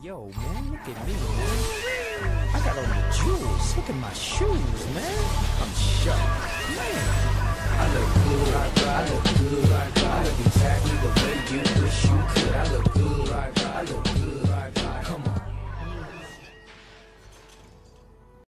Yo, man, look at me, man. I got on the jewels. Look at my shoes, man. I'm sharp. Man, I look good. I look good. I look exactly the way